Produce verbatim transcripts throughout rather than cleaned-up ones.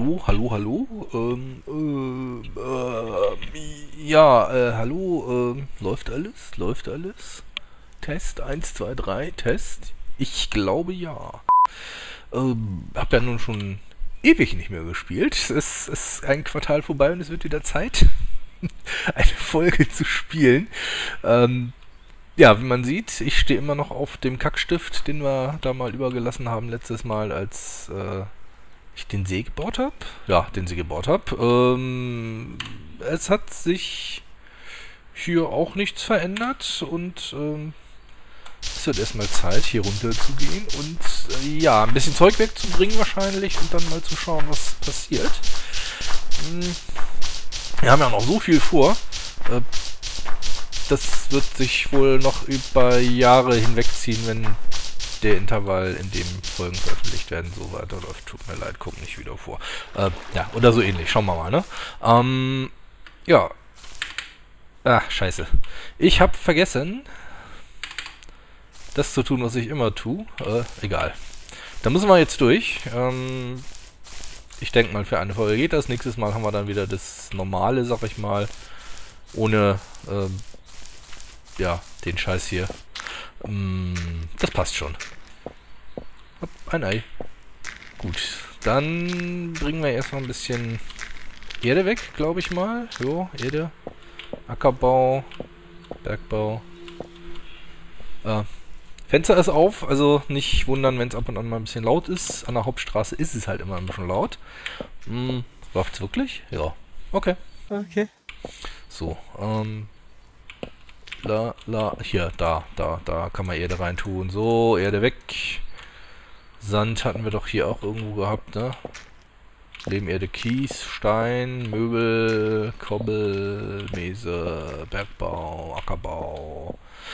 hallo, hallo, hallo. Ähm, äh, äh, ja, äh, hallo, ähm, läuft alles? Läuft alles? Test, eins, zwei, drei, Test? Ich glaube ja. Ähm, hab ja nun schon ewig nicht mehr gespielt. Es ist ein Quartal vorbei und es wird wieder Zeit, eine Folge zu spielen. Ähm, ja, wie man sieht, ich stehe immer noch auf dem Kackstift, den wir da mal übergelassen haben letztes Mal, als äh, ich den See gebaut habe. Ja, den See gebaut habe. Ähm, es hat sich hier auch nichts verändert und ähm, es wird erstmal Zeit, hier runter zu gehen und äh, ja, ein bisschen Zeug wegzubringen wahrscheinlich und dann mal zu schauen, was passiert. Hm, wir haben ja noch so viel vor. Äh, das wird sich wohl noch über Jahre hinwegziehen, wenn der Intervall, in dem Folgen veröffentlicht werden, so weiterläuft. Tut mir leid, kommt nicht wieder vor. Äh, ja, oder so ähnlich. Schauen wir mal, ne? Ähm, ja. Ach, scheiße. Ich habe vergessen, das zu tun, was ich immer tue. Äh, egal. Da müssen wir jetzt durch. Ähm, ich denke mal, für eine Folge geht das. Nächstes Mal haben wir dann wieder das Normale, sag ich mal. Ohne, ähm, ja, den Scheiß hier. Ähm, das passt schon. Hopp, ein Ei. Gut, dann bringen wir erstmal ein bisschen Erde weg, glaube ich mal. Jo, Erde. Ackerbau. Bergbau. Äh, Fenster ist auf, also nicht wundern, wenn es ab und an mal ein bisschen laut ist. An der Hauptstraße ist es halt immer ein bisschen laut. Hm, läuft's wirklich? Ja. Okay. Okay. So, ähm. La, la, hier, da, da, da kann man Erde reintun. So, Erde weg. Sand hatten wir doch hier auch irgendwo gehabt, ne? Lehmerde, Kies, Stein, Möbel, Kobbel, Mese, Bergbau, Ackerbau.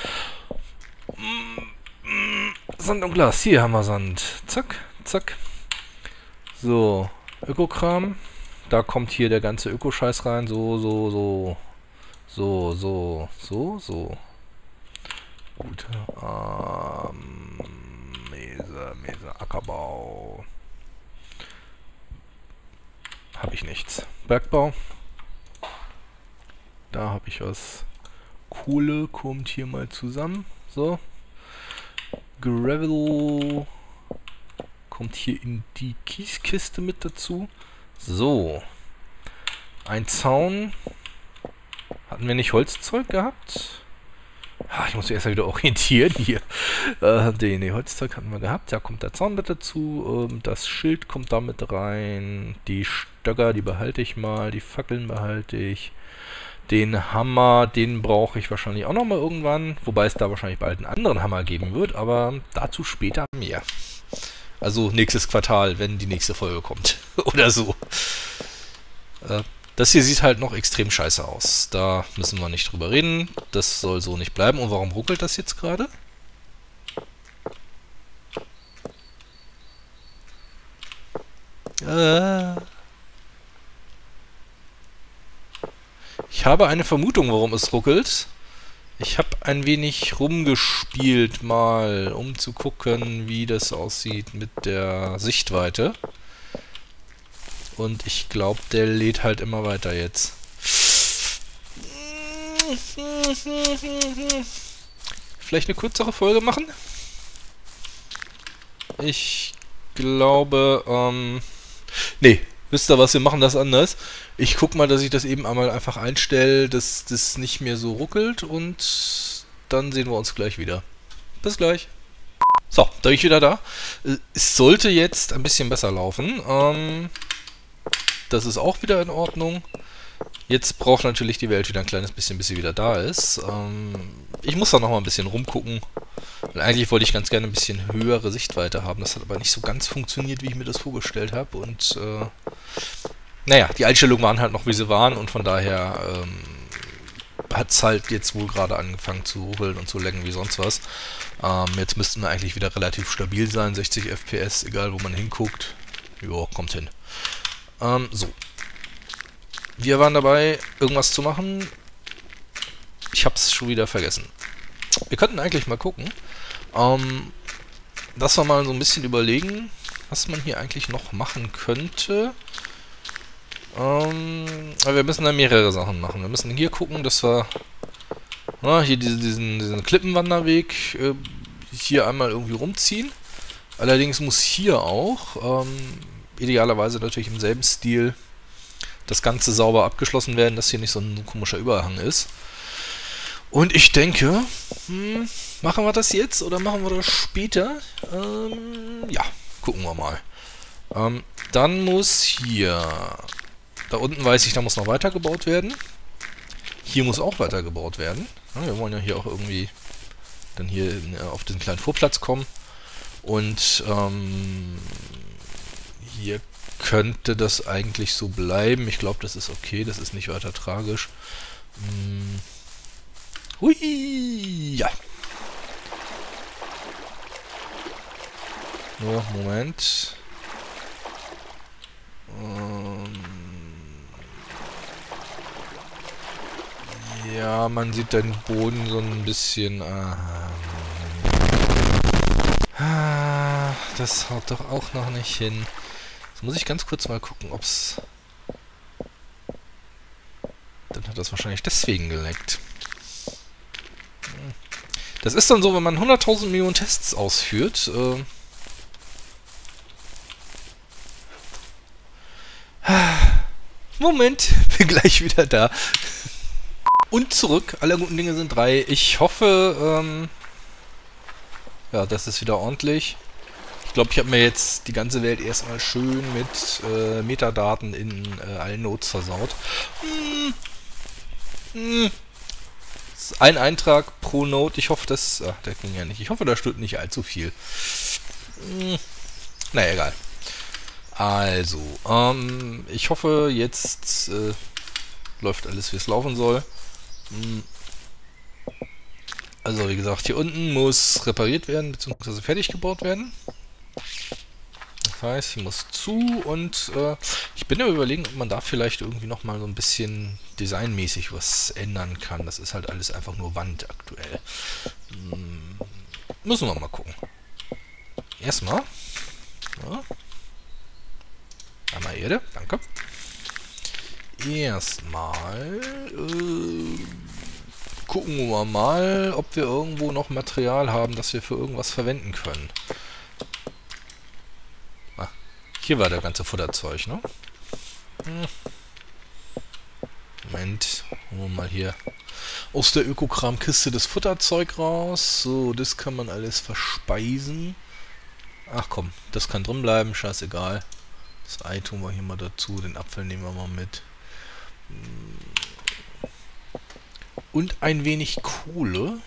Sand und Glas. Hier haben wir Sand. Zack, zack. So, Ökokram. Da kommt hier der ganze Ökoscheiß rein. So, so, so. So, so, so, so. Gut. Ähm, Mese, Mese, Ackerbau. Habe ich nichts. Bergbau. Da habe ich was. Kohle kommt hier mal zusammen. So. Gravel kommt hier in die Kieskiste mit dazu. So. Ein Zaun. Hatten wir nicht Holzzeug gehabt? Ah, ich muss mich erst mal wieder orientieren hier. Äh, nee, nee, Holzzeug hatten wir gehabt. Da kommt der Zaun mit dazu. Ähm, das Schild kommt da mit rein. Die Stöcker, die behalte ich mal. Die Fackeln behalte ich. Den Hammer, den brauche ich wahrscheinlich auch nochmal irgendwann. Wobei es da wahrscheinlich bald einen anderen Hammer geben wird. Aber dazu später mehr. Also nächstes Quartal, wenn die nächste Folge kommt. Oder so. Äh, Das hier sieht halt noch extrem scheiße aus. Da müssen wir nicht drüber reden. Das soll so nicht bleiben. Und warum ruckelt das jetzt gerade? Äh ich habe eine Vermutung, warum es ruckelt. Ich habe ein wenig rumgespielt mal, um zu gucken, wie das aussieht mit der Sichtweite. Und ich glaube, der lädt halt immer weiter jetzt. Vielleicht eine kürzere Folge machen? Ich glaube, ähm... Nee, wisst ihr was, wir machen das anders. Ich guck mal, dass ich das eben einmal einfach einstelle, dass das nicht mehr so ruckelt und dann sehen wir uns gleich wieder. Bis gleich. So, da bin ich wieder da. Es sollte jetzt ein bisschen besser laufen. Ähm... Das ist auch wieder in Ordnung. Jetzt braucht natürlich die Welt wieder ein kleines bisschen, bis sie wieder da ist. Ähm, ich muss da noch mal ein bisschen rumgucken. Weil eigentlich wollte ich ganz gerne ein bisschen höhere Sichtweite haben. Das hat aber nicht so ganz funktioniert, wie ich mir das vorgestellt habe. Und äh, naja, die Einstellungen waren halt noch, wie sie waren. Und von daher ähm, hat es halt jetzt wohl gerade angefangen zu ruckeln und zu laggen wie sonst was. Ähm, jetzt müssten wir eigentlich wieder relativ stabil sein. sechzig F P S, egal wo man hinguckt. Jo, kommt hin. Ähm, so. Wir waren dabei, irgendwas zu machen. Ich hab's schon wieder vergessen. Wir könnten eigentlich mal gucken, ähm, dass wir mal so ein bisschen überlegen, was man hier eigentlich noch machen könnte. Ähm, aber wir müssen da mehrere Sachen machen. Wir müssen hier gucken, dass wir na, hier diesen, diesen, diesen Klippenwanderweg äh, hier einmal irgendwie rumziehen. Allerdings muss hier auch, ähm, idealerweise natürlich im selben Stil, das Ganze sauber abgeschlossen werden, dass hier nicht so ein komischer Überhang ist. Und ich denke, hm, machen wir das jetzt oder machen wir das später? Ähm, ja, gucken wir mal. Ähm, dann muss hier, da unten weiß ich, da muss noch weitergebaut werden. Hier muss auch weitergebaut werden. Ja, wir wollen ja hier auch irgendwie dann hier in, auf diesen kleinen Vorplatz kommen. Und ähm, hier könnte das eigentlich so bleiben. Ich glaube, das ist okay, das ist nicht weiter tragisch. Hm. Hui, ja. Nur, Moment. Ähm, ja, man sieht den Boden so ein bisschen... Ah, das haut doch auch noch nicht hin. Jetzt muss ich ganz kurz mal gucken, ob's... Dann hat das wahrscheinlich deswegen geleckt. Das ist dann so, wenn man hunderttausend Millionen Tests ausführt. Äh Moment, bin gleich wieder da. Und zurück. Alle guten Dinge sind drei. Ich hoffe, ähm ja, das ist wieder ordentlich. Ich glaube, ich habe mir jetzt die ganze Welt erstmal schön mit äh, Metadaten in äh, allen Nodes versaut. Hm. Hm. Ein Eintrag pro Node. Ich hoffe, das... Ach, der ging ja nicht. Ich hoffe, da stört nicht allzu viel. Hm. Naja, egal. Also, ähm, ich hoffe, jetzt äh, läuft alles, wie es laufen soll. Hm. Also, wie gesagt, hier unten muss repariert werden, beziehungsweise fertig gebaut werden. Das heißt, hier muss zu und äh, ich bin ja überlegen, ob man da vielleicht irgendwie nochmal so ein bisschen designmäßig was ändern kann. Das ist halt alles einfach nur Wand aktuell. Hm, müssen wir mal gucken. Erstmal. Ja. Einmal Erde, danke. Erstmal äh, gucken wir mal, ob wir irgendwo noch Material haben, das wir für irgendwas verwenden können. Ah, hier war der ganze Futterzeug, ne? Hm. Moment, holen wir mal hier aus der Ökokram-Kiste das Futterzeug raus. So, das kann man alles verspeisen. Ach komm, das kann drin bleiben, scheißegal. Das Ei tun wir hier mal dazu, den Apfel nehmen wir mal mit. Und ein wenig Kohle.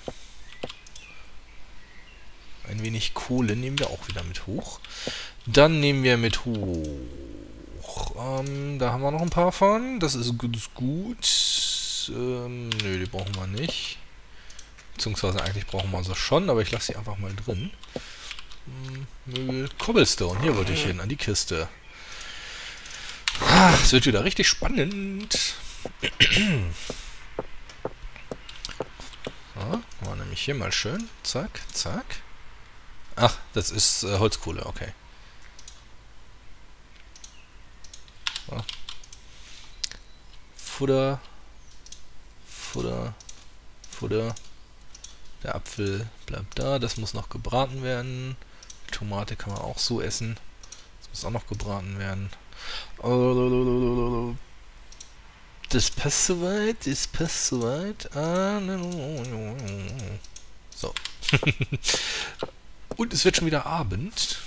Ein wenig Kohle nehmen wir auch wieder mit hoch. Dann nehmen wir mit hoch. Ähm, da haben wir noch ein paar von. Das ist gut. Ist gut. Ähm, nö, die brauchen wir nicht. Beziehungsweise eigentlich brauchen wir sie schon, aber ich lasse sie einfach mal drin. Hm, Möbel. Cobblestone. Hier wollte ich hin, an die Kiste. Es wird wieder richtig spannend. So, war nämlich hier mal schön. Zack, zack. Ach, das ist äh, Holzkohle, okay. So. Futter. Futter. Futter. Der Apfel bleibt da. Das muss noch gebraten werden. Tomate kann man auch so essen. Das muss auch noch gebraten werden. Das passt soweit, das passt soweit. So. Und es wird schon wieder Abend.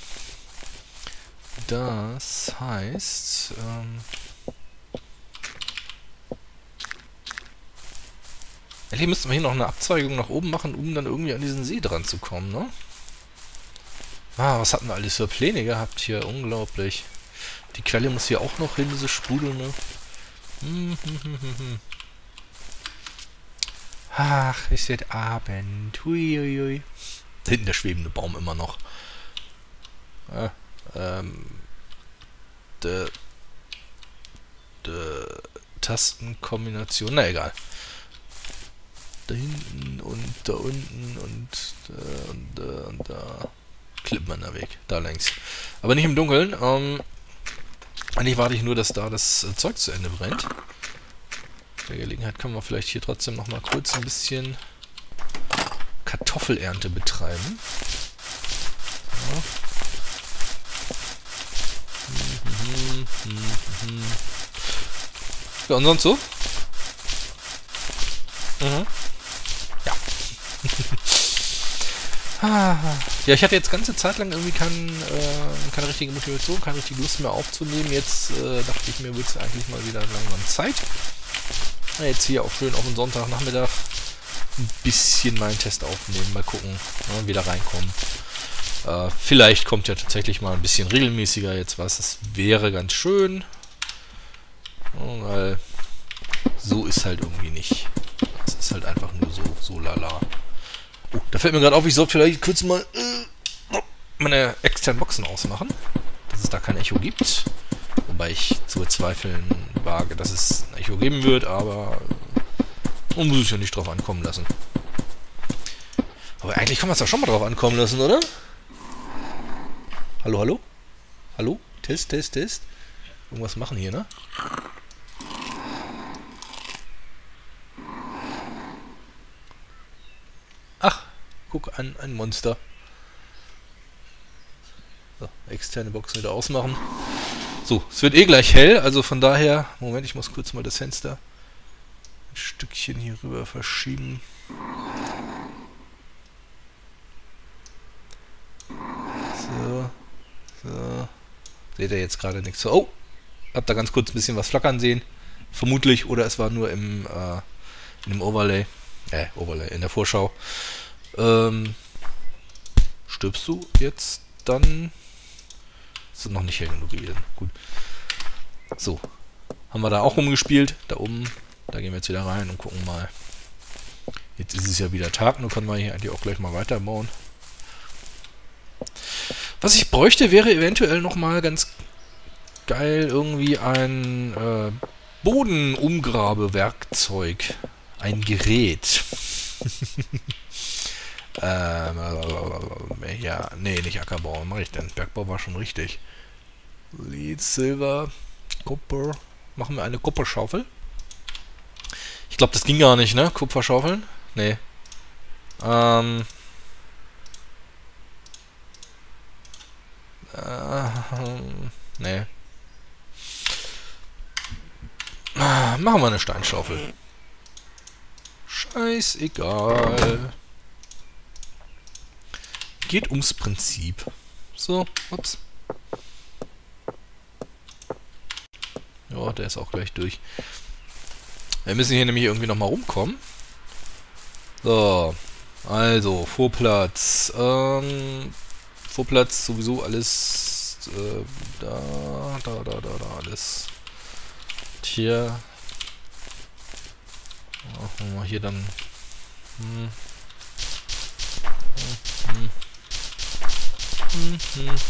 Das heißt, ähm eigentlich müssten wir hier noch eine Abzweigung nach oben machen, um dann irgendwie an diesen See dran zu kommen, ne? Ah, was hatten wir alles für Pläne gehabt hier? Unglaublich. Die Quelle muss hier auch noch hin, diese sprudelnde. Hm, hm, hm, hm, hm. Ach, es wird Abend. Huiuiui. Hinten der schwebende Baum immer noch. Ah, ähm. De, de Tastenkombination. Na egal. Da hinten und da unten und da und da und da. Klippt man da weg. Da längs. Aber nicht im Dunkeln. Ähm. Eigentlich warte ich nur, dass da das äh, Zeug zu Ende brennt. Bei der Gelegenheit können wir vielleicht hier trotzdem noch mal kurz ein bisschen Kartoffelernte betreiben. Ja. Mhm, mhm, mhm. Ja, und sonst so? Mhm. Ja. Ja, ich hatte jetzt ganze Zeit lang irgendwie kein, äh, keine richtige Motivation, keine richtige Lust mehr aufzunehmen. Jetzt äh, dachte ich mir, wird es eigentlich mal wieder langsam Zeit. Na, jetzt hier auch schön auf den Sonntagnachmittag ein bisschen meinen Test aufnehmen. Mal gucken, ne, wieder reinkommen. Äh, vielleicht kommt ja tatsächlich mal ein bisschen regelmäßiger jetzt was. Das wäre ganz schön. Ja, weil so ist halt irgendwie nicht. Es ist halt einfach nur so, so lala. Oh, da fällt mir gerade auf, ich sollte vielleicht kurz mal äh, meine externen Boxen ausmachen, dass es da kein Echo gibt. Wobei ich zu bezweifeln wage, dass es ein Echo geben wird, aber man muss es ja nicht drauf ankommen lassen. Aber eigentlich kann man es doch schon mal drauf ankommen lassen, oder? Hallo, hallo? Hallo? Test, Test, Test. Irgendwas machen hier, ne? Ach, guck an, ein Monster. So, externe Boxen wieder ausmachen. So, es wird eh gleich hell, also von daher... Moment, ich muss kurz mal das Fenster ein Stückchen hier rüber verschieben. So, so. Seht ihr jetzt gerade nichts? Oh, habt da ganz kurz ein bisschen was flackern sehen. Vermutlich, oder es war nur im, äh, in dem Overlay. Äh, Overlay, in der Vorschau. Ähm, stirbst du jetzt dann? Ist noch nicht hell genug gewesen. Gut. So. Haben wir da auch rumgespielt. Da oben. Da gehen wir jetzt wieder rein und gucken mal. Jetzt ist es ja wieder Tag. Nur können wir hier eigentlich auch gleich mal weiterbauen. Was ich bräuchte, wäre eventuell nochmal ganz geil irgendwie ein äh, Bodenumgrabewerkzeug. Ein Gerät. ähm, ja, nee, nicht Ackerbau. Was mache ich denn? Bergbau war schon richtig. Lead, Silber, Kupfer. Machen wir eine Kupferschaufel? Ich glaube, das ging gar nicht, ne? Kupferschaufeln? Nee. Ähm. Äh, nee. Machen wir eine Steinschaufel. Scheißegal. Geht ums Prinzip. So, ups. Ja, der ist auch gleich durch. Wir müssen hier nämlich irgendwie nochmal rumkommen. So, also, Vorplatz. Ähm, Vorplatz sowieso alles äh, da, da, da, da, da, alles. Hier. Machen wir hier dann. Hm. Hm, hm. Hm, hm, hm.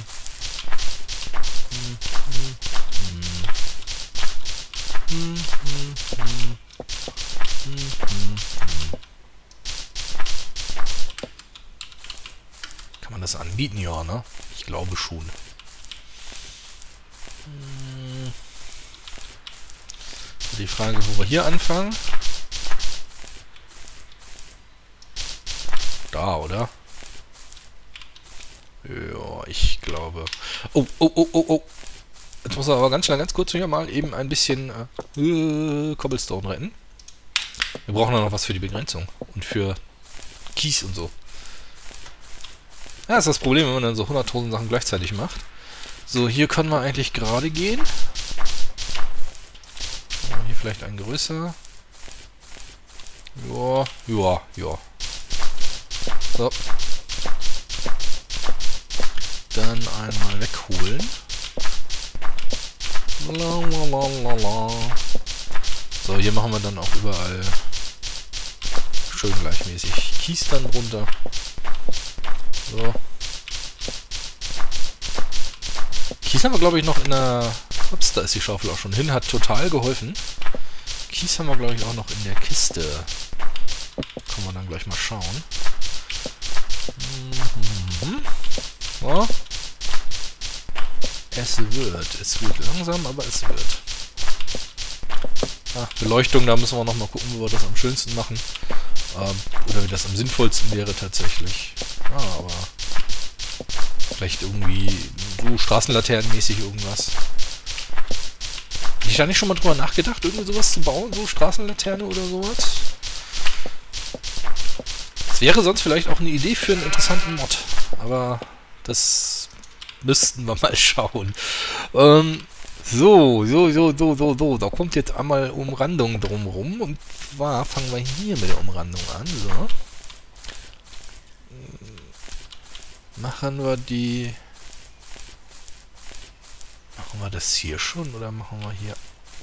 Hm, hm, hm. Hm, hm, hm. Hm, hm, hm. Kann man das anbieten? Ja, ne? Ich glaube schon. Hm. Die Frage, wo wir hier anfangen. Da, oder? Ja, ich glaube. Oh, oh, oh, oh, oh. Jetzt muss er aber ganz schnell, ganz kurz hier mal eben ein bisschen äh, Cobblestone retten. Wir brauchen noch was für die Begrenzung. Und für Kies und so. Ja, das ist das Problem, wenn man dann so hunderttausend Sachen gleichzeitig macht. So, hier können wir eigentlich gerade gehen. Hier vielleicht ein größer. Ja, ja, ja. So. Dann einmal wegholen. Lalalala. So, hier machen wir dann auch überall schön gleichmäßig Kies dann runter. So. Kies haben wir, glaube ich, noch in der... Ups, da ist die Schaufel auch schon hin. Hat total geholfen. Kies haben wir, glaube ich, auch noch in der Kiste. Können wir dann gleich mal schauen. Mhm. So. Es wird. Es wird langsam, aber es wird. Ah, Beleuchtung, da müssen wir nochmal gucken, wie wir das am schönsten machen. Ähm, oder wie das am sinnvollsten wäre tatsächlich. Ja, aber vielleicht irgendwie so straßenlaternenmäßig irgendwas. Hätte ich da nicht schon mal drüber nachgedacht, irgendwie sowas zu bauen? So Straßenlaterne oder sowas? Das wäre sonst vielleicht auch eine Idee für einen interessanten Mod. Aber das müssten wir mal schauen. Ähm, so, so, so, so, so, so. Da kommt jetzt einmal Umrandung drumrum. Und zwar fangen wir hier mit der Umrandung an. So. Machen wir die... Machen wir das hier schon oder machen wir hier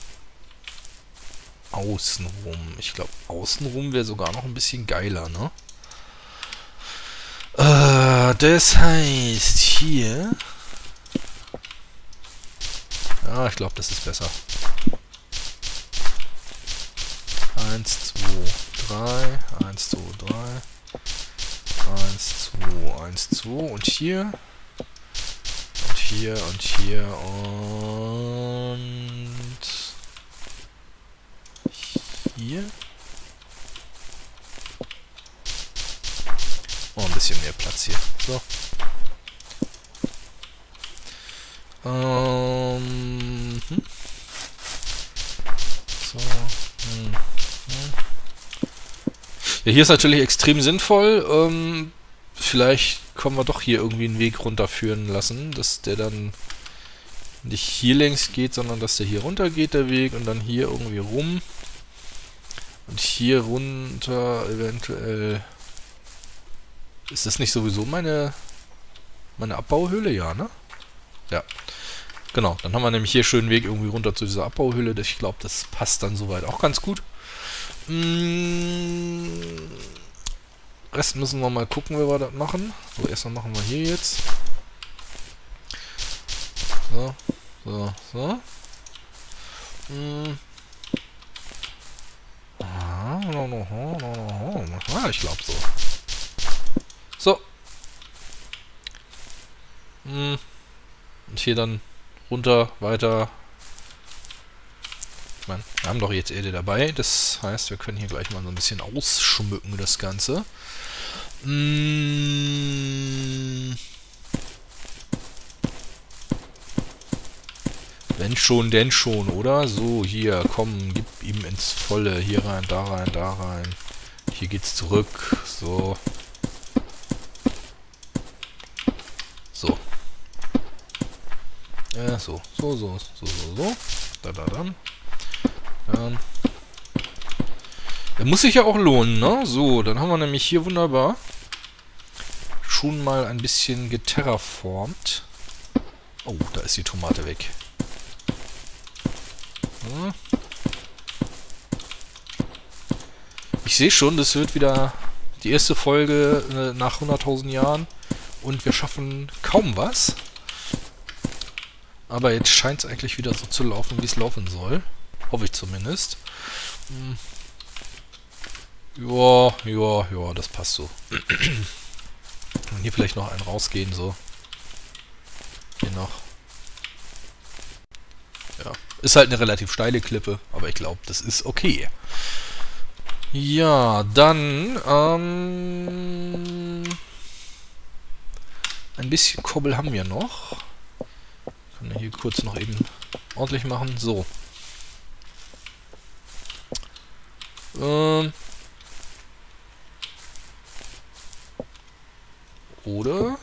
außenrum? Ich glaube, außenrum wäre sogar noch ein bisschen geiler, ne? Äh, das heißt hier... Ja, ich glaube, das ist besser. eins, zwei, drei, eins, zwei, drei, eins, zwei, eins, zwei und hier und hier und hier und hier. Oh, ein bisschen mehr Platz hier. So. Ähm, hm. So. Hm. Hm. Ja, hier ist natürlich extrem sinnvoll. Ähm, vielleicht können wir doch hier irgendwie einen Weg runterführen lassen, dass der dann nicht hier längs geht, sondern dass der hier runter geht, der Weg, und dann hier irgendwie rum. Und hier runter eventuell... Ist das nicht sowieso meine, meine Abbauhöhle? Ja, ne? Ja. Genau, dann haben wir nämlich hier schönen Weg irgendwie runter zu dieser Abbauhöhle. Ich glaube, das passt dann soweit auch ganz gut. Mmh. Rest müssen wir mal gucken, wie wir das machen. So, erstmal machen wir hier jetzt. So, so, so. Mmh. Ah, ich glaube so. So. Hm. Und hier dann runter, weiter. Ich meine, wir haben doch jetzt Erde dabei. Das heißt, wir können hier gleich mal so ein bisschen ausschmücken, das Ganze. Hm. Wenn schon, denn schon, oder? So, hier, komm, gib ihm ins Volle. Hier rein, da rein, da rein. Hier geht's zurück. So. So. Ja, so. So, so, so, so, so. Da, da, dann. Dann. Der muss sich ja auch lohnen, ne? So, dann haben wir nämlich hier wunderbar schon mal ein bisschen geterraformt. Oh, da ist die Tomate weg. Ja. Ich sehe schon, das wird wieder die erste Folge äh, nach hunderttausend Jahren und wir schaffen kaum was. Aber jetzt scheint es eigentlich wieder so zu laufen, wie es laufen soll. Hoffe ich zumindest. Hm. Ja, ja, ja, das passt so. Und hier vielleicht noch einen rausgehen, so. Hier noch. Ja, ist halt eine relativ steile Klippe, aber ich glaube, das ist okay. Ja, dann, ähm... ein bisschen Kobbel haben wir noch. Ich kann hier kurz noch eben ordentlich machen. So. Ähm... Oder?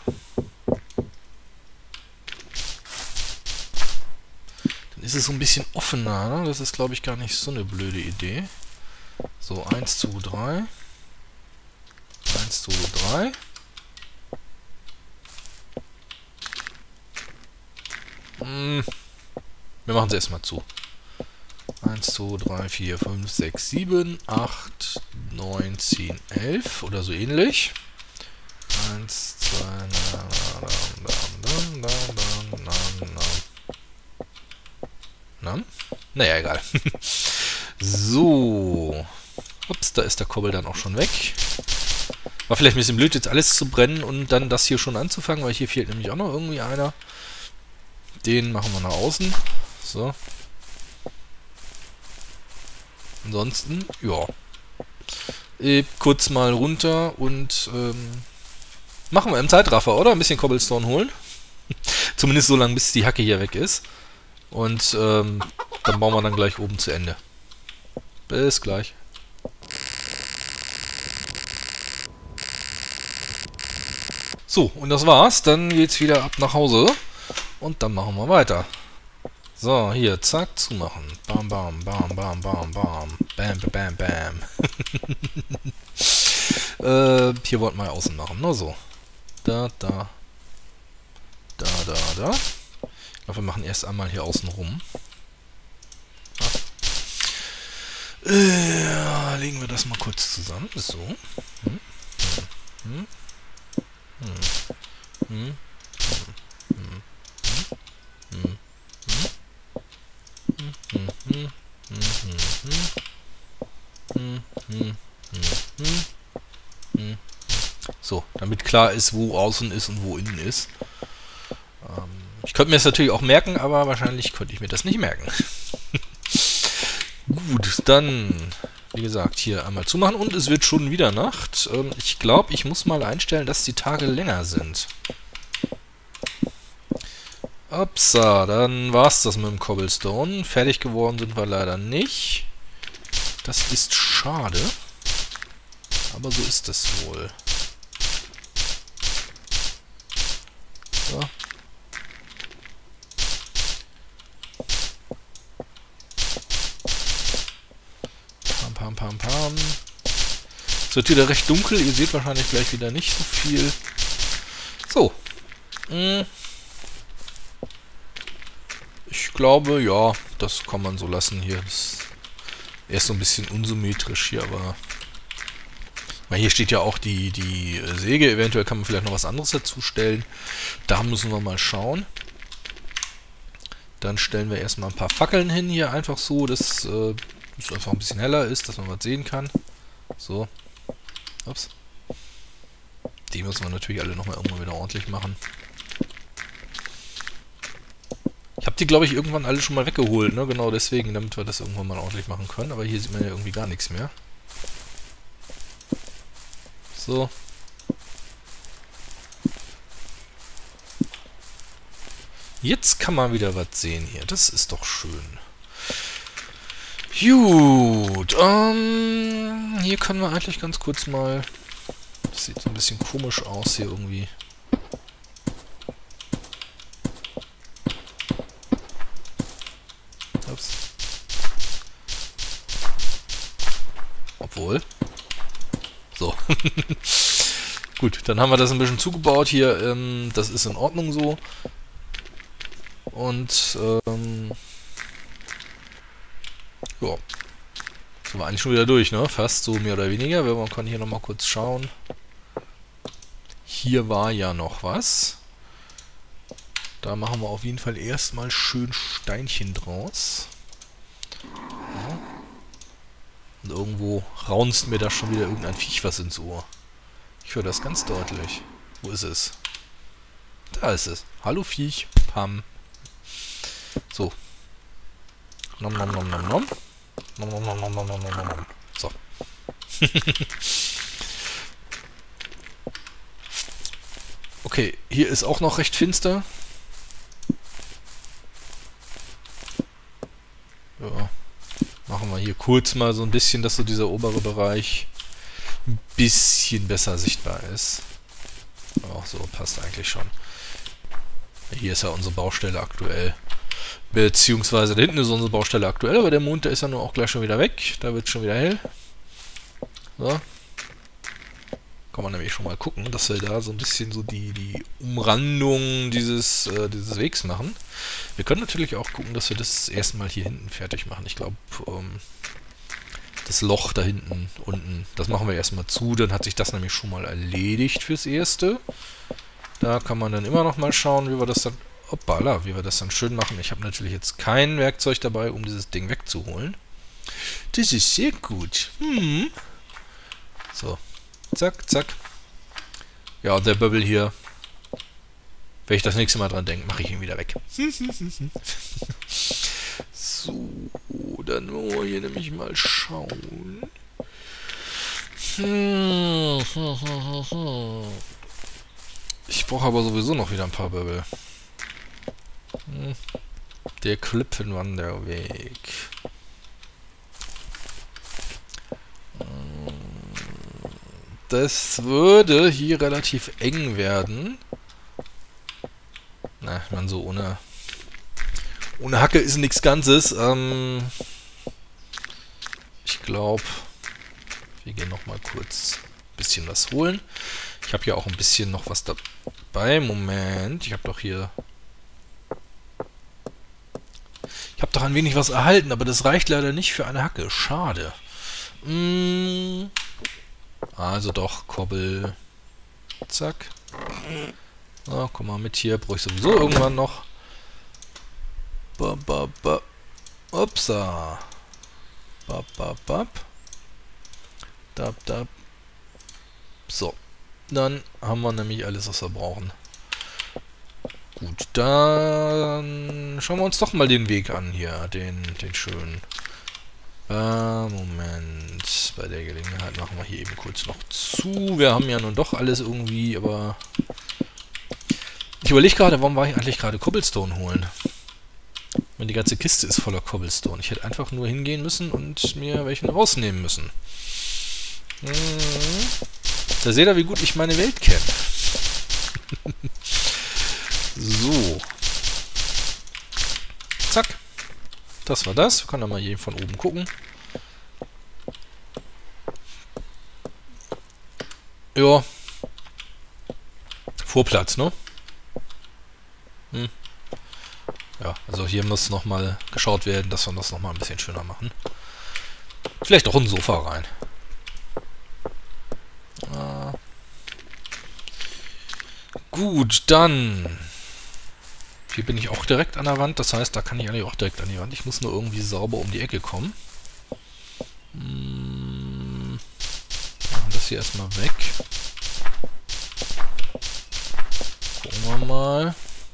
Dann ist es so ein bisschen offener, ne? Das ist, glaube ich, gar nicht so eine blöde Idee. So, eins, zwei, drei. eins, zwei, drei. Hm. Wir machen es erstmal zu. eins, zwei, drei, vier, fünf, sechs, sieben, acht, neun, zehn, elf oder so ähnlich. eins, zwei, na, naja, egal. So. Ups, da ist der Kobbel dann auch schon weg. War vielleicht ein bisschen blöd, jetzt alles zu brennen und dann das hier schon anzufangen, weil hier fehlt nämlich auch noch irgendwie einer. Den machen wir nach außen. So. Ansonsten, ja. Äh, kurz mal runter und ähm, machen wir im Zeitraffer, oder? Ein bisschen Cobblestone holen. Zumindest so lange, bis die Hacke hier weg ist. Und ähm, dann bauen wir dann gleich oben zu Ende. Bis gleich. So, und das war's. Dann geht's wieder ab nach Hause. Und dann machen wir weiter. So, hier, zack, zumachen. Bam, bam, bam, bam, bam, bam. Bam, bam, bam, bam. äh, hier wollten wir außen machen, nur so. Da, da. Da, da, da. Ich glaube, wir machen erst einmal hier außen rum. Äh, legen wir das mal kurz zusammen. So. Hm, hm, hm, hm, hm, hm, so, damit klar ist, wo außen ist und wo innen ist. Ähm, ich könnte mir das natürlich auch merken, aber wahrscheinlich könnte ich mir das nicht merken. Gut, dann, wie gesagt, hier einmal zumachen und es wird schon wieder Nacht. Ähm, ich glaube, ich muss mal einstellen, dass die Tage länger sind. Upsa, dann war's das mit dem Cobblestone. Fertig geworden sind wir leider nicht. Das ist schade. Aber so ist es wohl. So. Pam, pam, pam, pam. Es wird wieder recht dunkel. Ihr seht wahrscheinlich gleich wieder nicht so viel. So. Hm. Ich glaube, ja, das kann man so lassen hier. Das er ist so ein bisschen unsymmetrisch hier, aber... Weil hier steht ja auch die, die Säge. Eventuell kann man vielleicht noch was anderes dazu stellen. Da müssen wir mal schauen. Dann stellen wir erstmal ein paar Fackeln hin hier. Einfach so, dass äh, es einfach ein bisschen heller ist, dass man was sehen kann. So. Ups. Die müssen wir natürlich alle nochmal irgendwann wieder ordentlich machen. Ich habe die, glaube ich, irgendwann alle schon mal weggeholt, ne? Genau deswegen, damit wir das irgendwann mal ordentlich machen können. Aber hier sieht man ja irgendwie gar nichts mehr. So. Jetzt kann man wieder was sehen hier. Das ist doch schön. Gut. Ähm, hier können wir eigentlich ganz kurz mal... Das sieht so ein bisschen komisch aus hier irgendwie. Ups. Obwohl. So. Gut, dann haben wir das ein bisschen zugebaut hier. Ähm, das ist in Ordnung so. Und, ähm... ja. Sind wir eigentlich schon wieder durch, ne? Fast so mehr oder weniger. Man kann hier nochmal kurz schauen. Hier war ja noch was. Da machen wir auf jeden Fall erstmal schön Steinchen draus. Ja. Und irgendwo raunzt mir da schon wieder irgendein Viech was ins Ohr. Ich höre das ganz deutlich. Wo ist es? Da ist es. Hallo Viech. Pam. So. Nom nom nom nom nom. Nom nom nom nom nom nom nom nom. So. Okay, hier ist auch noch recht finster. Ja. Machen wir hier kurz mal so ein bisschen, dass so dieser obere Bereich ein bisschen besser sichtbar ist. Auch so, passt eigentlich schon. Hier ist ja unsere Baustelle aktuell. Beziehungsweise da hinten ist unsere Baustelle aktuell, aber der Mond, der ist ja nur auch gleich schon wieder weg. Da wird es schon wieder hell. So. Kann man nämlich schon mal gucken, dass wir da so ein bisschen so die, die Umrandung dieses, äh, dieses Wegs machen. Wir können natürlich auch gucken, dass wir das erstmal hier hinten fertig machen. Ich glaube, ähm, das Loch da hinten, unten, das machen wir erstmal zu. Dann hat sich das nämlich schon mal erledigt fürs Erste. Da kann man dann immer noch mal schauen, wie wir das dann, hoppala, wie wir das dann schön machen. Ich habe natürlich jetzt kein Werkzeug dabei, um dieses Ding wegzuholen. Das ist sehr gut. Hm. So. Zack, zack. Ja, und der Böbbel hier Wenn ich das nächste Mal dran denke, mache ich ihn wieder weg. So, dann wollen wir hier nämlich mal schauen. Ich brauche aber sowieso noch wieder ein paar Wirbel. Der Klippenwanderweg. Das würde hier relativ eng werden. Na, ich meine, so ohne... Ohne Hacke ist nichts Ganzes. Ähm, ich glaube, wir gehen noch mal kurz ein bisschen was holen. Ich habe ja auch ein bisschen noch was dabei. Moment, ich habe doch hier... Ich habe doch ein wenig was erhalten, aber das reicht leider nicht für eine Hacke. Schade. Hm, also doch, Kobbel. Zack. Na, komm mal mit hier. Brauche ich sowieso irgendwann noch. Ba, ba, ba. Upsa. Bap, bap, bap. Dab, dab. So. Dann haben wir nämlich alles, was wir brauchen. Gut, dann schauen wir uns doch mal den Weg an hier. Den, den schönen. Äh, Moment. Bei der Gelegenheit machen wir hier eben kurz noch zu. Wir haben ja nun doch alles irgendwie, aber... Ich überlege gerade, warum war ich eigentlich gerade Cobblestone holen? Wenn die ganze Kiste ist voller Cobblestone. Ich hätte einfach nur hingehen müssen und mir welchen rausnehmen müssen. Hm. Da seht ihr, wie gut ich meine Welt kenne. So. Zack. Das war das. Wir können dann mal hier von oben gucken. Ja. Vorplatz, ne? Hm. Ja, also hier muss nochmal geschaut werden, dass wir das nochmal ein bisschen schöner machen. Vielleicht auch ein Sofa rein. Ah. Gut, dann... Hier bin ich auch direkt an der Wand, das heißt, da kann ich eigentlich auch direkt an die Wand. Ich muss nur irgendwie sauber um die Ecke kommen. Hm. Machen das hier erstmal weg. Gucken wir mal.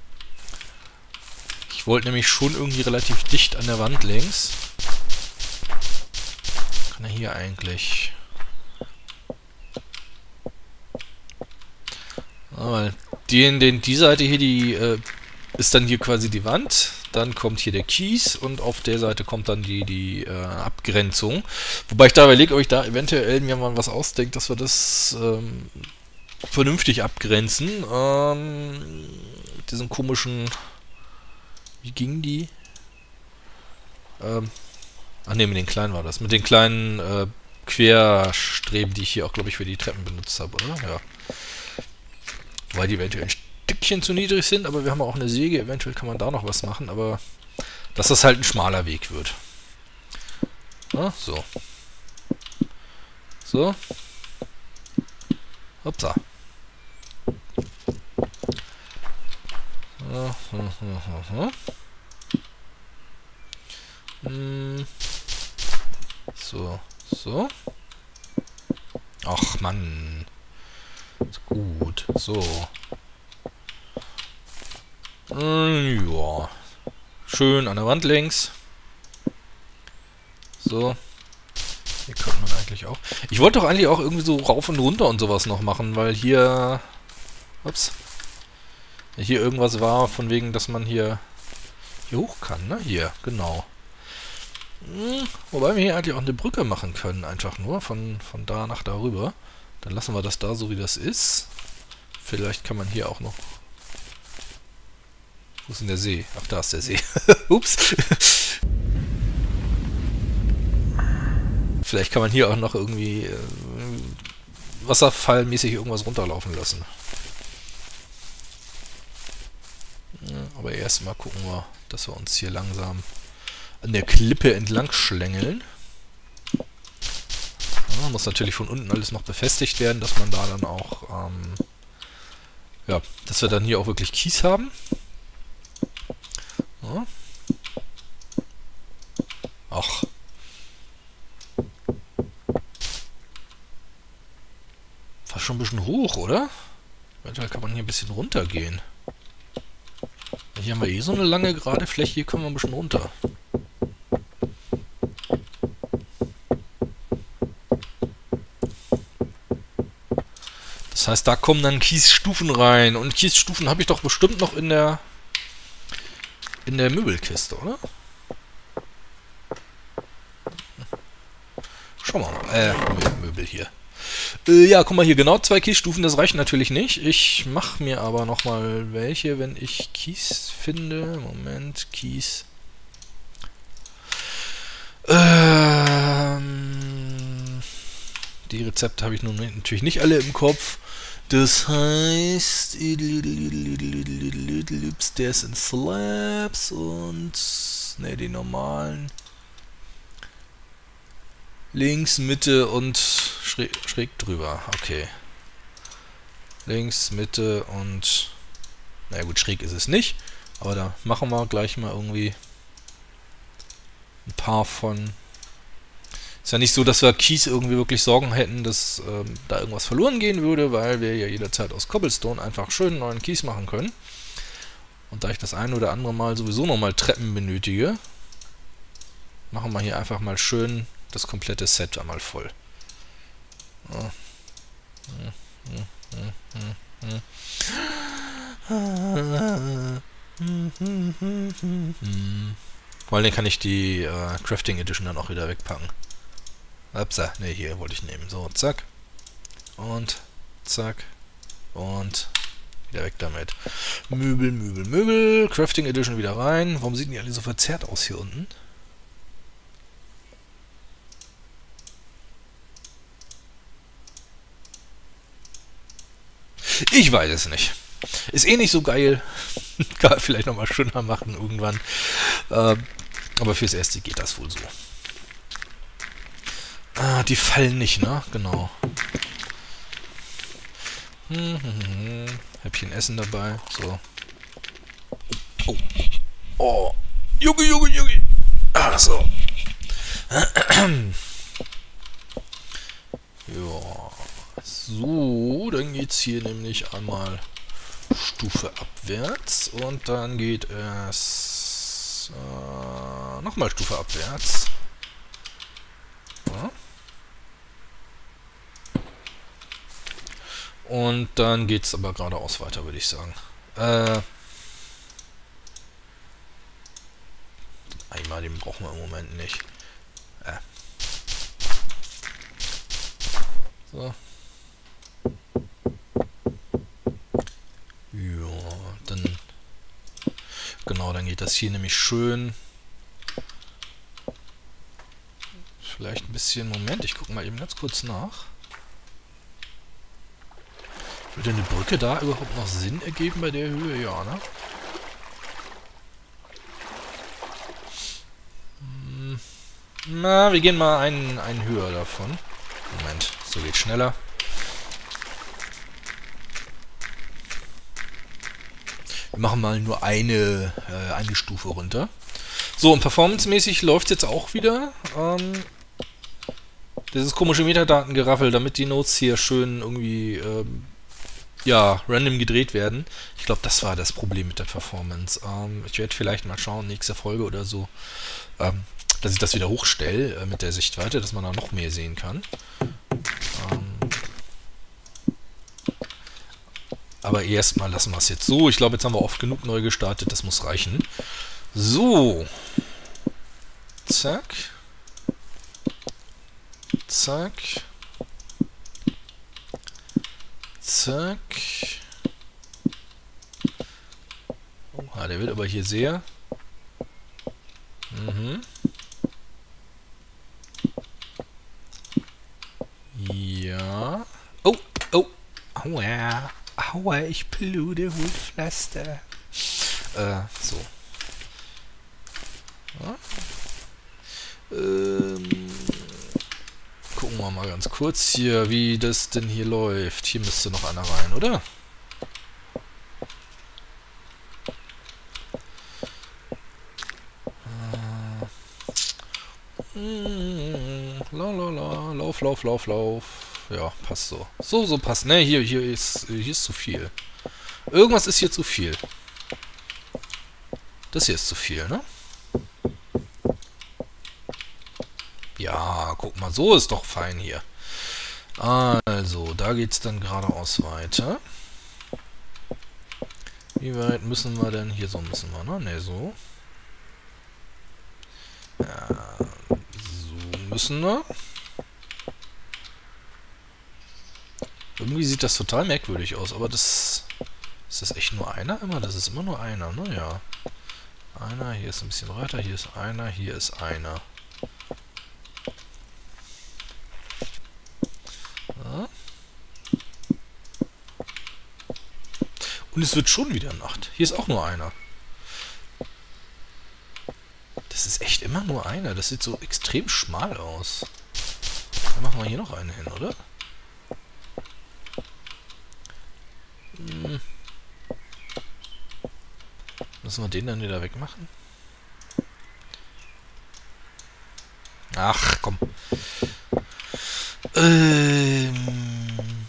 Ich wollte nämlich schon irgendwie relativ dicht an der Wand links. Kann er hier eigentlich... Ah, den, den, die Seite hier, die äh, ist dann hier quasi die Wand. Dann kommt hier der Kies und auf der Seite kommt dann die, die äh, Abgrenzung. Wobei ich da überlege, ob ich da eventuell mir mal was ausdenke, dass wir das ähm, vernünftig abgrenzen. Ähm, diesen komischen... Wie ging die? Ähm, ach ne, mit den kleinen war das. Mit den kleinen äh, Querstreben, die ich hier auch, glaube ich, für die Treppen benutzt habe, oder? Ja. Weil die eventuell ein Stückchen zu niedrig sind, aber wir haben auch eine Säge. Eventuell kann man da noch was machen, aber dass das halt ein schmaler Weg wird. Ja, so. So. Hopsa. So, so. Ach, Mann. Ist gut. So. Ja. Schön an der Wand längs. So. Hier könnte man eigentlich auch... Ich wollte doch eigentlich auch irgendwie so rauf und runter und sowas noch machen, weil hier... Ups. Hier irgendwas war, von wegen, dass man hier, hier hoch kann, ne? Hier, genau. Hm, wobei wir hier eigentlich auch eine Brücke machen können, einfach nur, von, von da nach darüber. Dann lassen wir das da so, wie das ist. Vielleicht kann man hier auch noch... Wo ist denn der See? Ach, da ist der See. Ups. Vielleicht kann man hier auch noch irgendwie äh, wasserfallmäßig irgendwas runterlaufen lassen. Ja, aber erstmal gucken wir, dass wir uns hier langsam an der Klippe entlang schlängeln. Ja, muss natürlich von unten alles noch befestigt werden, dass man da dann auch, ähm, ja, dass wir dann hier auch wirklich Kies haben. Ja. Ach. War schon ein bisschen hoch, oder? Eventuell kann man hier ein bisschen runtergehen. hier haben wir eh so eine lange gerade Fläche, hier kommen wir ein bisschen runter. Das heißt, da kommen dann Kiesstufen rein. Und Kiesstufen habe ich doch bestimmt noch in der in der Möbelkiste, oder? Schauen wir mal. Äh, Möbel hier. Äh, ja, guck mal hier, genau zwei Kiesstufen, das reicht natürlich nicht. Ich mache mir aber nochmal welche, wenn ich Kies finde. Moment, Kies. Ähm, die Rezepte habe ich nun natürlich nicht alle im Kopf. Das heißt, Stairs and Slabs und, ne, die normalen. Links, Mitte und schräg, schräg drüber. Okay. Links, Mitte und, naja gut, schräg ist es nicht. Aber da machen wir gleich mal irgendwie ein paar von. Ist ja nicht so, dass wir Kies irgendwie wirklich Sorgen hätten, dass ähm, da irgendwas verloren gehen würde, weil wir ja jederzeit aus Cobblestone einfach schön neuen Kies machen können. Und da ich das ein oder andere Mal sowieso nochmal Treppen benötige, machen wir hier einfach mal schön das komplette Set einmal voll. Ja. Vor allem kann ich die äh, Crafting Edition dann auch wieder wegpacken. Upsa, ne, hier wollte ich nehmen. So, zack. Und zack. Und wieder weg damit. Möbel, Möbel, Möbel. Crafting Edition wieder rein. Warum sieht die alle so verzerrt aus hier unten? Ich weiß es nicht. Ist eh nicht so geil. Kann vielleicht nochmal schöner machen irgendwann. Ähm, aber fürs Erste geht das wohl so. Ah, die fallen nicht, ne? Genau. Hm, hm, hm. Häppchen Essen dabei. So. Oh. Oh. Junge, Junge, Junge. Ah, so. Ja. So, dann geht's hier nämlich einmal Stufe abwärts und dann geht es äh, nochmal Stufe abwärts. Ja. Und dann geht's aber geradeaus weiter, würde ich sagen. Äh, einmal, den brauchen wir im Moment nicht. Äh. So. Ja, dann genau, dann geht das hier nämlich schön. Vielleicht ein bisschen, Moment, ich gucke mal eben ganz kurz nach. Würde eine Brücke da überhaupt noch Sinn ergeben bei der Höhe? Ja, ne? Hm. Na, wir gehen mal einen, einen höher davon. Moment, so geht schneller. Wir machen mal nur eine, äh, eine Stufe runter. So, und performancemäßig läuft es jetzt auch wieder. Ähm, dieses komische Metadatengeraffel, damit die Nodes hier schön irgendwie ähm, ja, random gedreht werden. Ich glaube, das war das Problem mit der Performance. Ähm, ich werde vielleicht mal schauen, nächste Folge oder so, ähm, dass ich das wieder hochstelle äh, mit der Sichtweite, dass man da noch mehr sehen kann. Ähm, aber erstmal lassen wir es jetzt so. Ich glaube, jetzt haben wir oft genug neu gestartet, das muss reichen. So. Zack. Zack. Zack. Oh, der wird aber hier sehr. Mhm. Ja. Oh, oh. Aua. Aua, ich blute Wutpflaster. Äh, so. Ja. Ähm. Gucken wir mal ganz kurz hier, wie das denn hier läuft. Hier müsste noch einer rein, oder? Lalala, lauf, lauf, lauf, lauf. Ja, passt so. So, so passt. Ne, hier, hier ist, hier ist zu viel. Irgendwas ist hier zu viel. Das hier ist zu viel, ne? Ja, guck mal, so ist doch fein hier. Also, da geht's dann geradeaus weiter. Wie weit müssen wir denn? Hier so müssen wir, ne? Ne, so. Ja, so müssen wir. Irgendwie sieht das total merkwürdig aus, aber das... Ist das echt nur einer immer? Das ist immer nur einer, ne? Ja. Einer, hier ist ein bisschen breiter, hier ist einer, hier ist einer. Ja. Und es wird schon wieder Nacht. Hier ist auch nur einer. Das ist echt immer nur einer. Das sieht so extrem schmal aus. Dann machen wir hier noch einen hin, oder? Hm. Müssen wir den dann wieder wegmachen? Ach, komm. Ähm...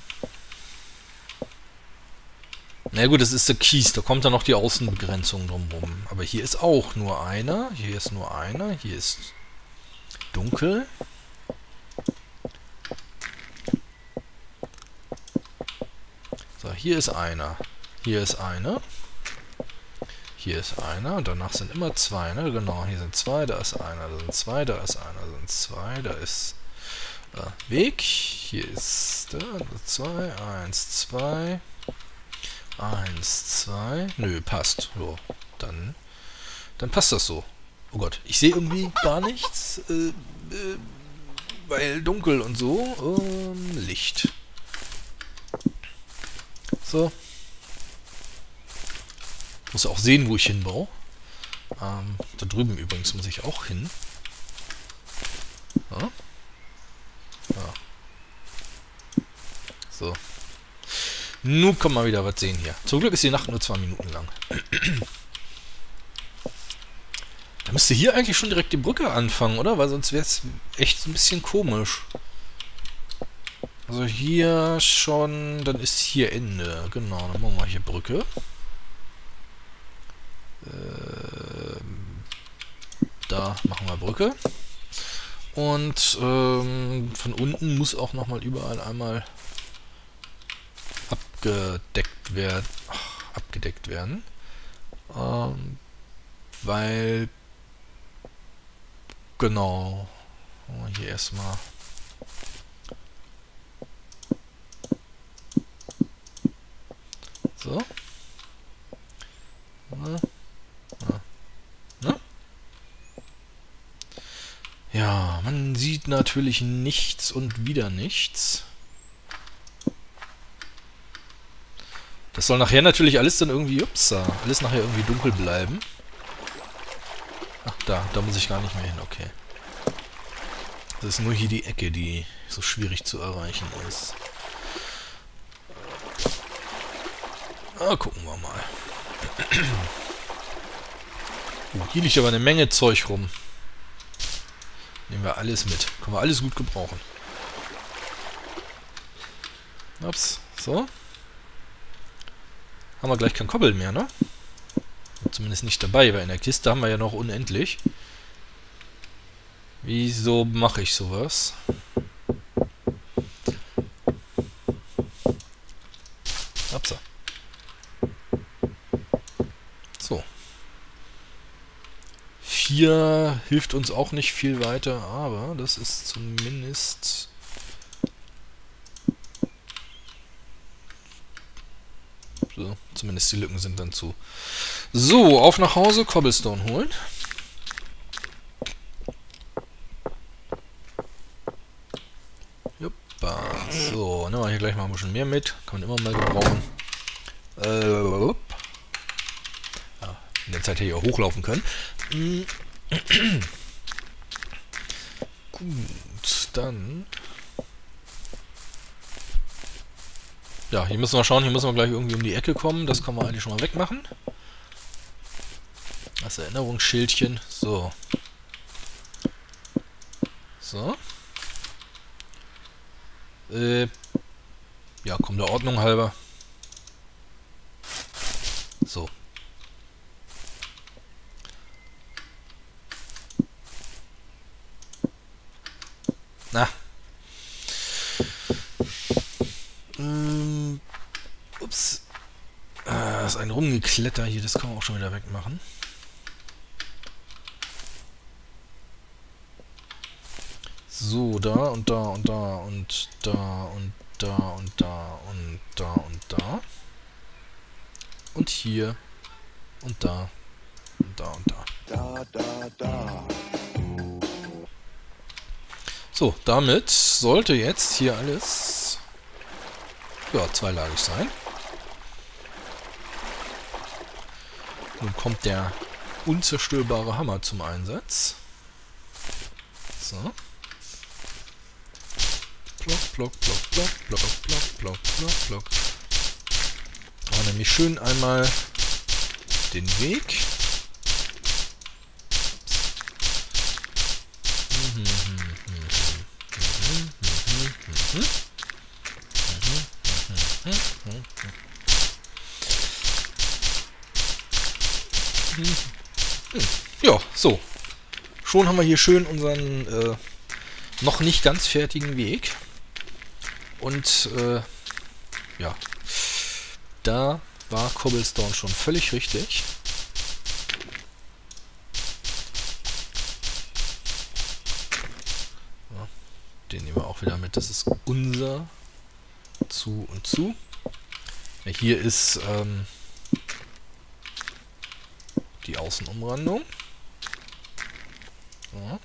Na gut, das ist der Kies, da kommt dann noch die Außenbegrenzung drumherum. Aber hier ist auch nur einer, hier ist nur einer, hier ist dunkel. So, hier ist einer, hier ist einer, hier ist einer und danach sind immer zwei, ne? Genau, hier sind zwei, da ist einer, da sind zwei, da ist einer, da sind zwei, da ist äh, Weg, hier ist da, zwei, eins, zwei... Eins, zwei. Nö, passt. So, dann, dann passt das so. Oh Gott, ich sehe irgendwie gar nichts. Äh, äh, weil dunkel und so. Ähm, Licht. So. Muss auch sehen, wo ich hinbaue. Ähm, da drüben übrigens muss ich auch hin. Ja. Ja. So. Nun kann man wieder was sehen hier. Zum Glück ist die Nacht nur zwei Minuten lang. Da müsste hier eigentlich schon direkt die Brücke anfangen, oder? Weil sonst wäre es echt ein bisschen komisch. Also hier schon, dann ist hier Ende. Genau, dann machen wir hier Brücke. Ähm, da machen wir Brücke. Und ähm, von unten muss auch nochmal überall einmal abgedeckt werden. Ach, abgedeckt werden. Ähm, weil genau. Hier erstmal. So. Na, na, na? Ja, man sieht natürlich nichts und wieder nichts. Das soll nachher natürlich alles dann irgendwie, upsa, alles nachher irgendwie dunkel bleiben. Ach, da, da muss ich gar nicht mehr hin, okay. Das ist nur hier die Ecke, die so schwierig zu erreichen ist. Ah, gucken wir mal. Oh, hier liegt aber eine Menge Zeug rum. Nehmen wir alles mit. Können wir alles gut gebrauchen. Ups, so. Haben wir gleich kein Koppel mehr, ne? Zumindest nicht dabei, weil in der Kiste haben wir ja noch unendlich. Wieso mache ich sowas? Upsa. So. vier hilft uns auch nicht viel weiter, aber das ist zumindest... So, zumindest die Lücken sind dann zu. So, auf nach Hause, Cobblestone holen. Juppa. So, nehmen wir hier gleich mal ein bisschen mehr mit. Kann man immer mal gebrauchen. Äh, ja, in der Zeit hätte ich auch hochlaufen können. Gut, dann... Ja, hier müssen wir schauen, hier müssen wir gleich irgendwie um die Ecke kommen. Das kann man eigentlich schon mal wegmachen. Das Erinnerungsschildchen. So. So. Äh. Ja, komm, der Ordnung halber. So. Ähm, ups. Äh, das ist ein Rumgekletter hier, das kann man auch schon wieder wegmachen. So, da und da und da und da und da und da und da und da. Und hier und da und da und da. Da, da, da. So, damit sollte jetzt hier alles ja, zweilagig sein. Nun kommt der unzerstörbare Hammer zum Einsatz. So. Plock, plock, plock, plock, plock, plock, plock, plock, plock. Aber nämlich schön einmal den Weg. Mhm, mhm, mhm, mhm, mhm, mhm, mhm, mhm, mhm. Ja, so. Schon haben wir hier schön unseren äh, noch nicht ganz fertigen Weg. Und äh, ja, da war Cobblestone schon völlig richtig. Ja, den nehmen wir auch wieder mit. Das ist unser zu und zu. Ja, hier ist ähm, die Außenumrandung. Ja.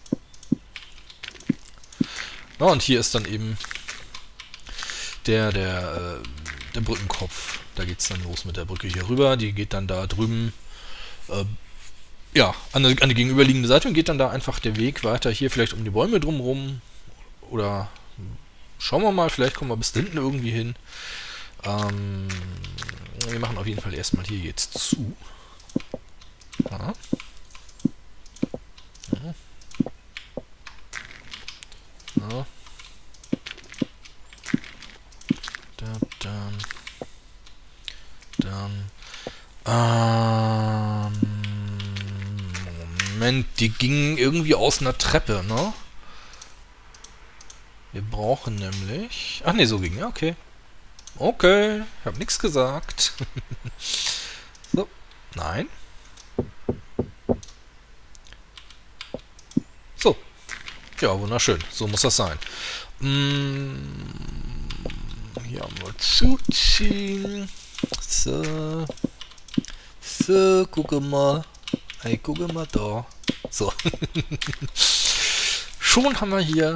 Ja, und hier ist dann eben der, der, äh, der Brückenkopf. Da geht es dann los mit der Brücke hier rüber. Die geht dann da drüben äh, ja, an die, an die gegenüberliegende Seite und geht dann da einfach der Weg weiter hier vielleicht um die Bäume drumherum. Oder schauen wir mal, vielleicht kommen wir bis hinten irgendwie hin. Ähm, wir machen auf jeden Fall erstmal hier jetzt zu. Ja. Ja. Ja. Dann, dann, ähm, Moment, die gingen irgendwie aus einer Treppe, ne? Wir brauchen nämlich... Ach ne, so ging, ja, okay. Okay, ich habe nichts gesagt. So, nein. So. Ja, wunderschön. So muss das sein. Mm, hier haben wir zuziehen. So. So, gucke mal. Hey, gucke mal da. So. Schon haben wir hier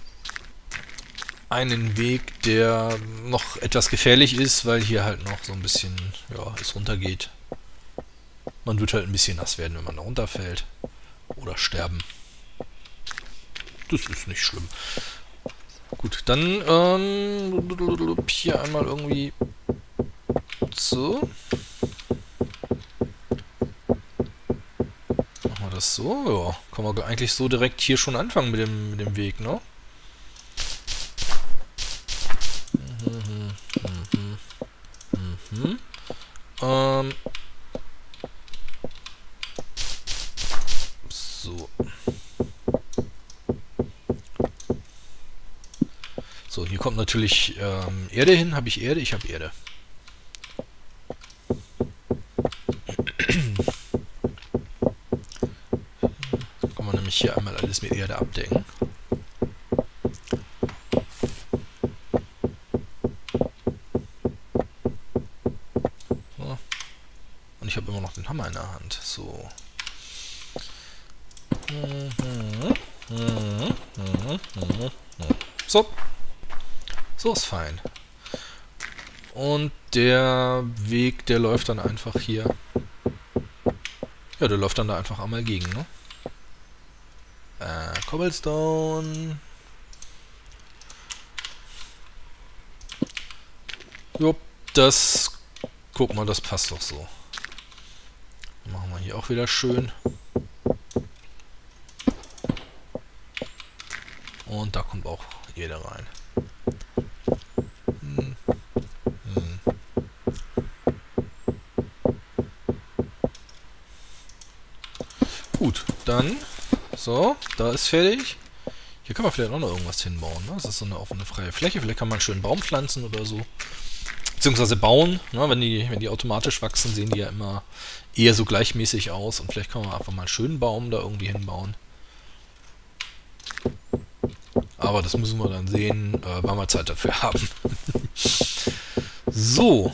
einen Weg, der noch etwas gefährlich ist, weil hier halt noch so ein bisschen, ja, es runtergeht. Man wird halt ein bisschen nass werden, wenn man da runterfällt. Oder sterben. Das ist nicht schlimm. Gut, dann ähm, hier einmal irgendwie so. Machen wir das so. Ja, kann man eigentlich so direkt hier schon anfangen mit dem, mit dem Weg, ne? Mhm, mhm, mhm, mhm. Ähm. So. So, hier kommt natürlich ähm, Erde hin. Habe ich Erde? Ich habe Erde. Dann kann man nämlich hier einmal alles mit Erde abdecken. So. Und ich habe immer noch den Hammer in der Hand. So. So. So ist fein. Und der Weg, der läuft dann einfach hier. Ja, der läuft dann da einfach einmal gegen, ne? Äh, Cobblestone. Jupp, das... Guck mal, das passt doch so. Machen wir hier auch wieder schön. Und da kommt auch jeder rein. Hm. Hm. Gut, dann... So, da ist fertig. Hier kann man vielleicht auch noch irgendwas hinbauen. Ne? Das ist so eine offene freie Fläche. Vielleicht kann man einen schönen Baum pflanzen oder so. Beziehungsweise bauen. Ne? Wenn die, wenn die automatisch wachsen, sehen die ja immer eher so gleichmäßig aus. Und vielleicht kann man einfach mal einen schönen Baum da irgendwie hinbauen. Aber das müssen wir dann sehen, äh, wann wir Zeit dafür haben. So.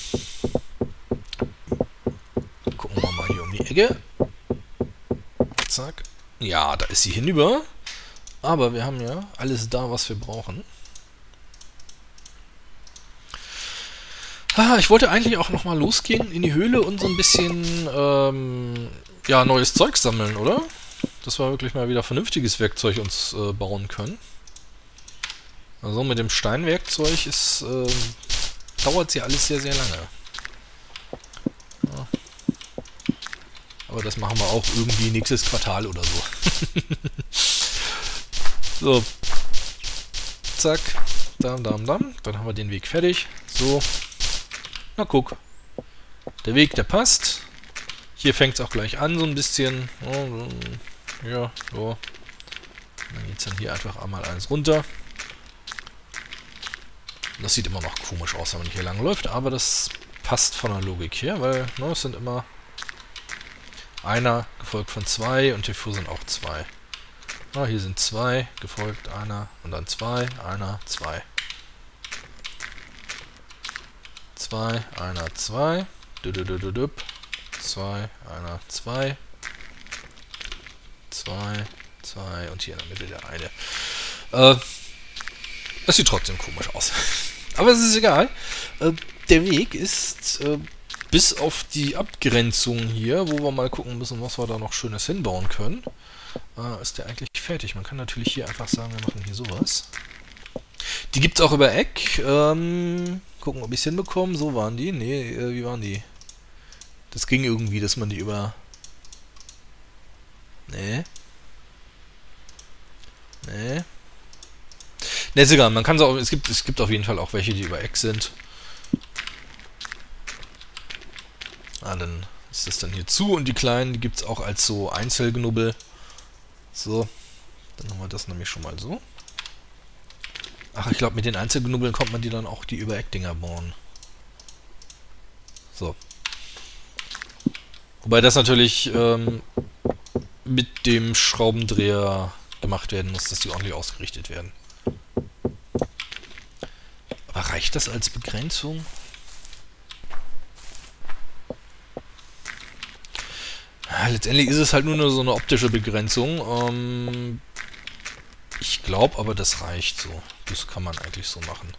Gucken wir mal hier um die Ecke. Zack. Ja, da ist sie hinüber. Aber wir haben ja alles da, was wir brauchen. Ah, ich wollte eigentlich auch nochmal losgehen in die Höhle und so ein bisschen ähm, ja, neues Zeug sammeln, oder? Dass wir wirklich mal wieder vernünftiges Werkzeug uns äh, bauen können. Also mit dem Steinwerkzeug ist, äh, dauert ja alles sehr, sehr lange. Ja. Aber das machen wir auch irgendwie nächstes Quartal oder so. So. Zack. Dam, dam, dam. Dann haben wir den Weg fertig. So. Na guck. Der Weg, der passt. Hier fängt es auch gleich an, so ein bisschen. Ja, so. Dann geht es dann hier einfach einmal eins runter. Das sieht immer noch komisch aus, wenn man hier lang läuft, aber das passt von der Logik her, weil ne, es sind immer einer gefolgt von zwei und hierfür sind auch zwei. Ah, hier sind zwei, gefolgt einer und dann zwei, einer, zwei. Zwei, einer, zwei. Düdüdüdüdüp. Zwei, einer, zwei. Zwei, zwei und hier in der Mitte der eine. Äh, das sieht trotzdem komisch aus. Aber es ist egal. Äh, der Weg ist äh, bis auf die Abgrenzung hier, wo wir mal gucken müssen, was wir da noch Schönes hinbauen können, äh, ist der eigentlich fertig. Man kann natürlich hier einfach sagen, wir machen hier sowas. Die gibt es auch über Eck. Ähm, gucken, ob ich es hinbekomme. So waren die. Nee, äh, wie waren die? Das ging irgendwie, dass man die über... Nee. Nee. Ne, ist egal. Man kann es auch... Es gibt, es gibt auf jeden Fall auch welche, die über Eck sind. Ah, dann ist das dann hier zu. Und die kleinen, die gibt es auch als so Einzelgnubbel. So. Dann haben wir das nämlich schon mal so. Ach, ich glaube, mit den Einzelgnubbeln kommt man die dann auch die über Eck-Dinger bauen. So. Wobei das natürlich ähm, mit dem Schraubendreher gemacht werden muss, dass die ordentlich ausgerichtet werden. Aber reicht das als Begrenzung? Ja, letztendlich ist es halt nur eine, so eine optische Begrenzung. Ähm, ich glaube aber, das reicht so. Das kann man eigentlich so machen.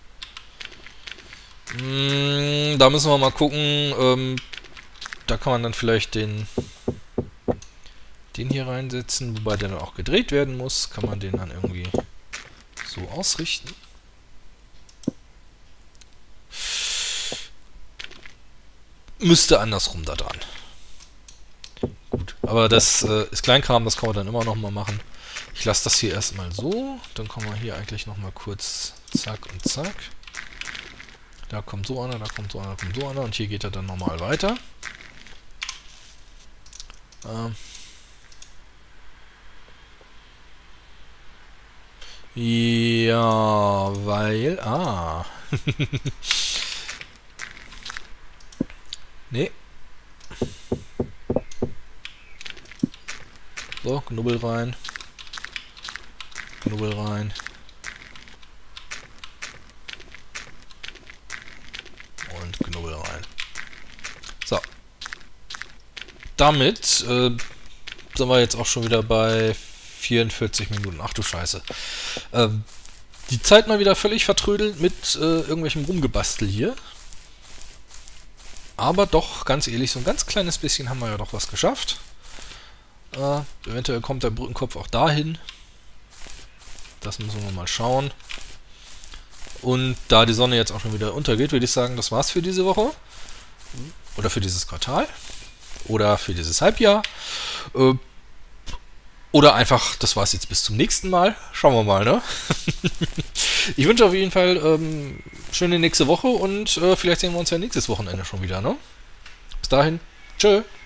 Mm, da müssen wir mal gucken. Ähm, da kann man dann vielleicht den, den hier reinsetzen, wobei der dann auch gedreht werden muss. Kann man den dann irgendwie so ausrichten. Müsste andersrum da dran. Gut, aber das äh, ist Kleinkram, das kann man dann immer noch mal machen. Ich lasse das hier erstmal so, dann kommen wir hier eigentlich noch mal kurz zack und zack. Da kommt so einer, da kommt so einer, da kommt so einer und hier geht er dann normal weiter. Ähm ja, weil... Ah. Nee. So, Knubbel rein. Knubbel rein. Und Knubbel rein. So. Damit äh, sind wir jetzt auch schon wieder bei vierundvierzig Minuten. Ach du Scheiße. Ähm, die Zeit mal wieder völlig vertrödelt mit äh, irgendwelchem Rumgebastel hier. Aber doch, ganz ehrlich, so ein ganz kleines bisschen haben wir ja doch was geschafft. Äh, eventuell kommt der Brückenkopf auch dahin. Das müssen wir mal schauen. Und da die Sonne jetzt auch schon wieder untergeht, würde ich sagen, das war's für diese Woche. Oder für dieses Quartal. Oder für dieses Halbjahr. Äh, oder einfach, das war's jetzt bis zum nächsten Mal. Schauen wir mal, ne? Ich wünsche auf jeden Fall ähm, schöne nächste Woche und äh, vielleicht sehen wir uns ja nächstes Wochenende schon wieder, ne? Bis dahin. Tschö.